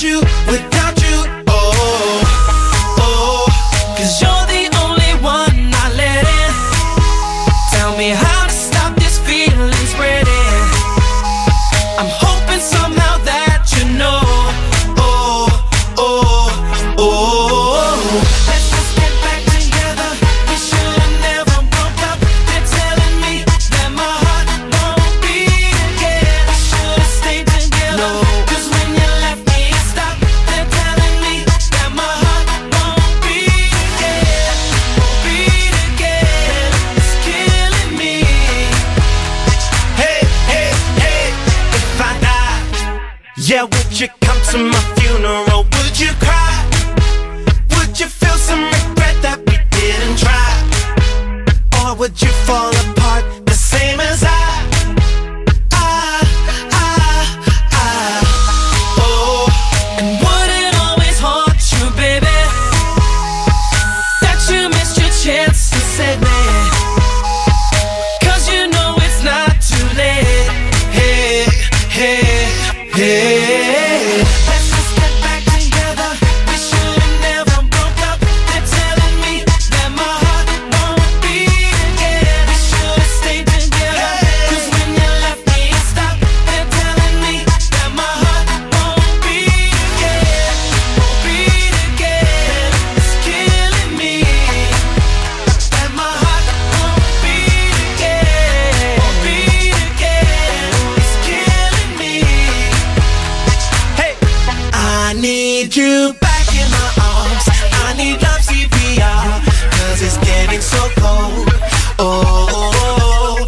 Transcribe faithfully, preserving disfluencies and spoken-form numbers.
without you, without you. Oh, oh, cause you're the only one I let in. Tell me how to stop this feeling spreading. I'm hoping somehow that you know. Oh, oh, oh, let's just get back together. We should have never broke up. They're telling me that my heart won't beat again. We should have stayed together. No, cause when you left me it stopped. They're telling me that my heart won't beat again. Won't beat again. It's killing me. Hey, hey, hey, if I die, yeah, would you come to my funeral? Would you cry? Would you feel some regret that we didn't try? Or would you fall apart the same as I? I, I, I, oh. And would it always haunt you, baby, that you missed your chance to save me? Cause you know it's not too late. Hey, hey, hey, let's just get back together. We should have never broke up. They're telling me that my heart won't beat again. We should have stayed together. Cause when you left me it stopped. They're telling me that my heart won't beat again. Won't beat again. It's killing me. That my heart won't beat again. Won't beat again. It's killing me. Hey, I need you back in my arms. I need love C P R, cause it's getting so cold. Oh, oh, oh.